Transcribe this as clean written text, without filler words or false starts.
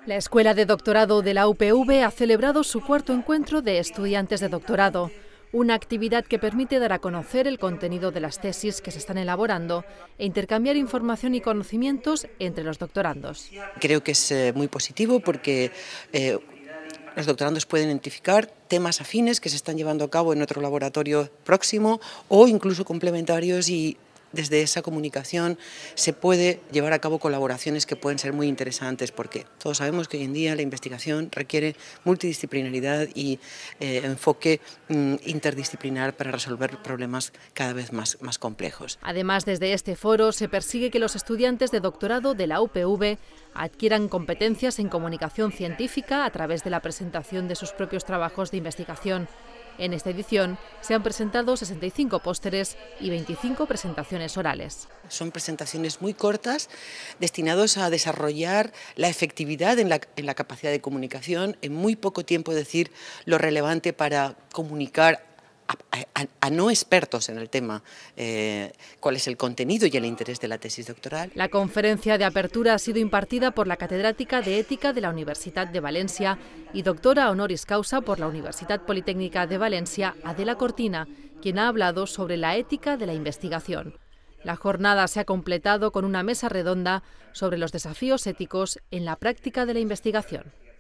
La Escuela de Doctorado de la UPV ha celebrado su cuarto encuentro de estudiantes de doctorado, una actividad que permite dar a conocer el contenido de las tesis que se están elaborando e intercambiar información y conocimientos entre los doctorandos. Creo que es muy positivo porque los doctorandos pueden identificar temas afines que se están llevando a cabo en otro laboratorio próximo o incluso complementarios, y desde esa comunicación se puede llevar a cabo colaboraciones que pueden ser muy interesantes, porque todos sabemos que hoy en día la investigación requiere multidisciplinaridad y enfoque interdisciplinar para resolver problemas cada vez más complejos. Además, desde este foro se persigue que los estudiantes de doctorado de la UPV adquieran competencias en comunicación científica a través de la presentación de sus propios trabajos de investigación. En esta edición se han presentado 65 pósteres y 25 presentaciones orales. Son presentaciones muy cortas, destinados a desarrollar la efectividad en la capacidad de comunicación, en muy poco tiempo decir lo relevante para comunicar a no expertos en el tema cuál es el contenido y el interés de la tesis doctoral. La conferencia de apertura ha sido impartida por la catedrática de Ética de la Universitat de Valencia y doctora honoris causa por la Universitat Politécnica de Valencia, Adela Cortina, quien ha hablado sobre la ética de la investigación. La jornada se ha completado con una mesa redonda sobre los desafíos éticos en la práctica de la investigación.